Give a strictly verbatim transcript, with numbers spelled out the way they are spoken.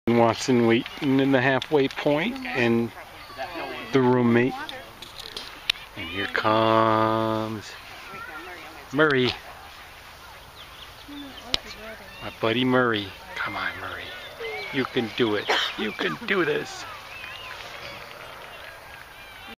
Watson waiting in the halfway point, and the roommate. And here comes Murray. My buddy Murray. Come on, Murray. You can do it. You can do this.